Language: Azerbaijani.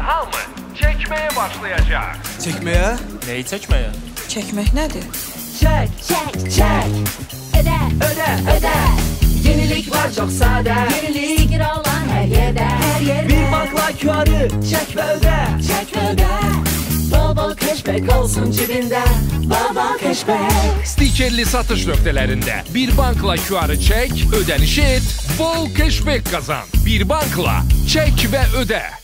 hamı çəkməyə başlayacaq. Çəkməyə? Neyi çəkməyə? Çəkmək nədir? Çək, ödə, ödə. Yenilik var çox sadə. Yenilik sigir olan hər yerdə. Bir bankla QR'ı çək və ödə. Bol cashback olsun cibində. Bol cashback. Stikerli satış nöqtələrində bir bankla QR-ı çək, ödəniş et, bol cashback qazan. Bir bankla çək və ödə.